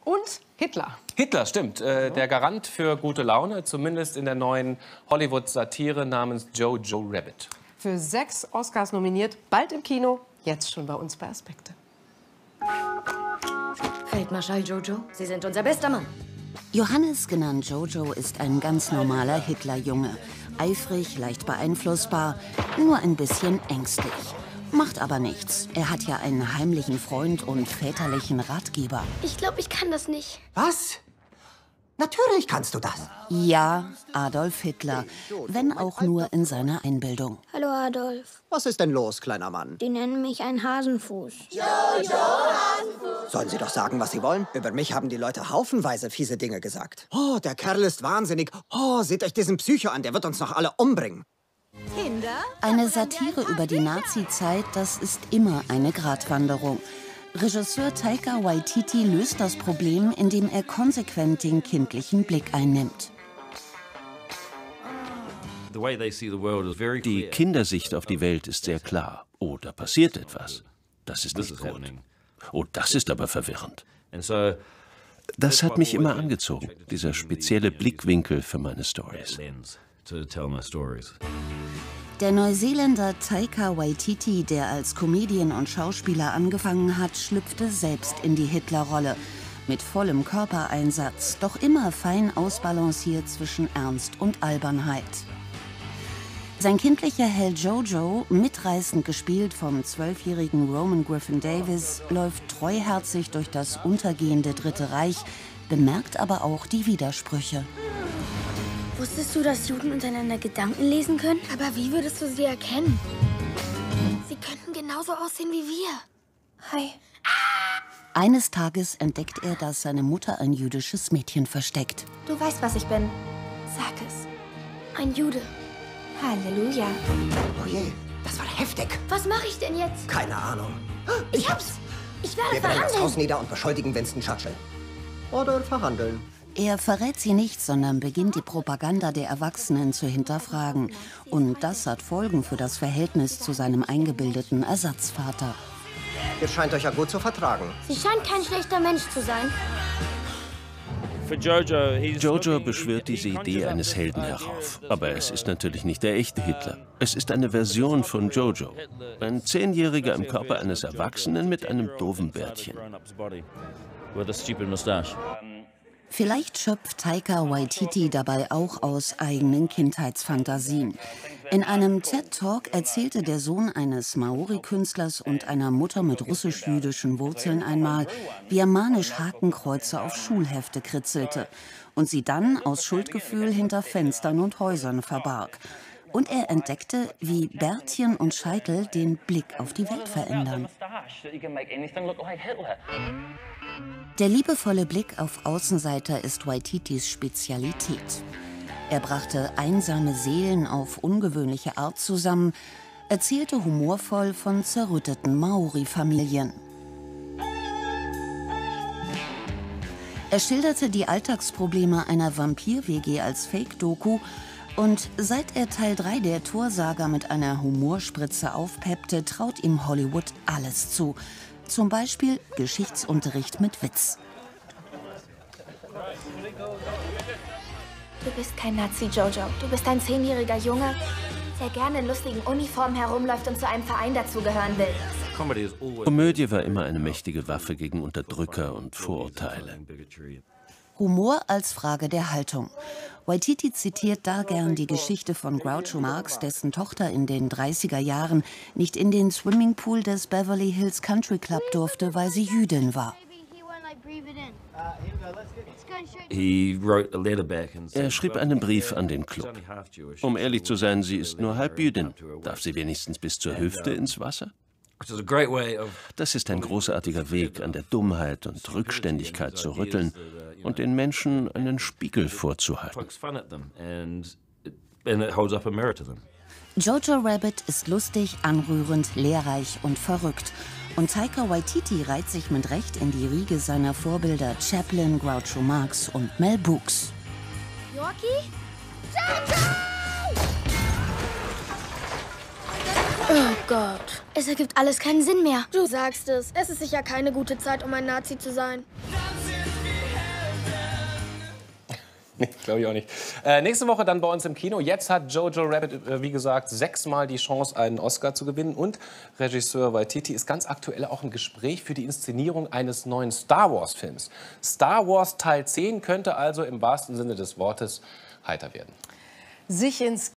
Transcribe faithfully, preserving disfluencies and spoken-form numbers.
Und Hitler. Hitler, stimmt. Äh, der Garant für gute Laune, zumindest in der neuen Hollywood-Satire namens Jojo Rabbit. Für sechs Oscars nominiert, bald im Kino, jetzt schon bei uns bei Aspekte. Feldmarschall Jojo, Sie sind unser bester Mann. Johannes, genannt Jojo, ist ein ganz normaler Hitlerjunge. Eifrig, leicht beeinflussbar, nur ein bisschen ängstlich. Macht aber nichts. Er hat ja einen heimlichen Freund und väterlichen Ratgeber. Ich glaube, ich kann das nicht. Was? Natürlich kannst du das. Ja, Adolf Hitler, wenn auch nur in seiner Einbildung. Hallo, Adolf. Was ist denn los, kleiner Mann? Die nennen mich einen Hasenfuß. Jojo Hasenfuß. Sollen Sie doch sagen, was Sie wollen? Über mich haben die Leute haufenweise fiese Dinge gesagt. Oh, der Kerl ist wahnsinnig. Oh, seht euch diesen Psycho an, der wird uns noch alle umbringen. Kinder? Eine Satire über die Nazi-Zeit, das ist immer eine Gratwanderung. Regisseur Taika Waititi löst das Problem, indem er konsequent den kindlichen Blick einnimmt. Die Kindersicht auf die Welt ist sehr klar. Oh, da passiert etwas. Das ist nicht gut. Oh, das ist aber verwirrend. Das hat mich immer angezogen, dieser spezielle Blickwinkel für meine Stories. Der Neuseeländer Taika Waititi, der als Comedian und Schauspieler angefangen hat, schlüpfte selbst in die Hitlerrolle. Mit vollem Körpereinsatz, doch immer fein ausbalanciert zwischen Ernst und Albernheit. Sein kindlicher Held Jojo, mitreißend gespielt vom zwölfjährigen Roman Griffin Davis, läuft treuherzig durch das untergehende Dritte Reich, bemerkt aber auch die Widersprüche. Wusstest du, dass Juden untereinander Gedanken lesen können? Aber wie würdest du sie erkennen? Sie könnten genauso aussehen wie wir. Hi. Eines Tages entdeckt er, dass seine Mutter ein jüdisches Mädchen versteckt. Du weißt, was ich bin. Sag es. Ein Jude. Halleluja. Oh je, das war heftig. Was mache ich denn jetzt? Keine Ahnung. Ich hab's. Ich werde Wir brennen das Haus verhandeln. nieder und beschuldigen Winston Churchill. Oder verhandeln. Er verrät sie nicht, sondern beginnt die Propaganda der Erwachsenen zu hinterfragen. Und das hat Folgen für das Verhältnis zu seinem eingebildeten Ersatzvater. Ihr scheint euch ja gut zu vertragen. Sie scheint kein schlechter Mensch zu sein. Jojo beschwört diese Idee eines Helden herauf. Aber es ist natürlich nicht der echte Hitler. Es ist eine Version von Jojo. Ein Zehnjähriger im Körper eines Erwachsenen mit einem doofen Bärtchen. Vielleicht schöpft Taika Waititi dabei auch aus eigenen Kindheitsfantasien. In einem TED-Talk erzählte der Sohn eines Maori-Künstlers und einer Mutter mit russisch-jüdischen Wurzeln einmal, wie er manisch Hakenkreuze auf Schulhefte kritzelte und sie dann aus Schuldgefühl hinter Fenstern und Häusern verbarg. Und er entdeckte, wie Bärtchen und Scheitel den Blick auf die Welt verändern. Der liebevolle Blick auf Außenseiter ist Waititis Spezialität. Er brachte einsame Seelen auf ungewöhnliche Art zusammen, erzählte humorvoll von zerrütteten Maori-Familien. Er schilderte die Alltagsprobleme einer Vampir-W G als Fake-Doku und seit er Teil drei der Thor-Saga mit einer Humorspritze aufpeppte, traut ihm Hollywood alles zu. Zum Beispiel Geschichtsunterricht mit Witz. Du bist kein Nazi, Jojo. Du bist ein zehnjähriger Junge, der gerne in lustigen Uniformen herumläuft und zu einem Verein dazugehören will. Komödie war immer eine mächtige Waffe gegen Unterdrücker und Vorurteile. Humor als Frage der Haltung. Waititi zitiert da gern die Geschichte von Groucho Marx, dessen Tochter in den dreißiger Jahren nicht in den Swimmingpool des Beverly Hills Country Club durfte, weil sie Jüdin war. Er schrieb einen Brief an den Club. Um ehrlich zu sein, sie ist nur halb Jüdin. Darf sie wenigstens bis zur Hüfte ins Wasser? Das ist ein großartiger Weg, an der Dummheit und Rückständigkeit zu rütteln und den Menschen einen Spiegel vorzuhalten. Jojo Rabbit ist lustig, anrührend, lehrreich und verrückt. Und Taika Waititi reiht sich mit Recht in die Riege seiner Vorbilder Chaplin, Groucho Marx und Mel Brooks. Yorkie? Jojo! Oh Gott. Es ergibt alles keinen Sinn mehr. Du sagst es. Es ist sicher keine gute Zeit, um ein Nazi zu sein. Nee, glaube ich auch nicht. Äh, nächste Woche dann bei uns im Kino. Jetzt hat Jojo Rabbit, äh, wie gesagt, sechsmal die Chance, einen Oscar zu gewinnen. Und Regisseur Waititi ist ganz aktuell auch im Gespräch für die Inszenierung eines neuen Star Wars-Films. Star Wars Teil zehn könnte also im wahrsten Sinne des Wortes heiter werden. Sich ins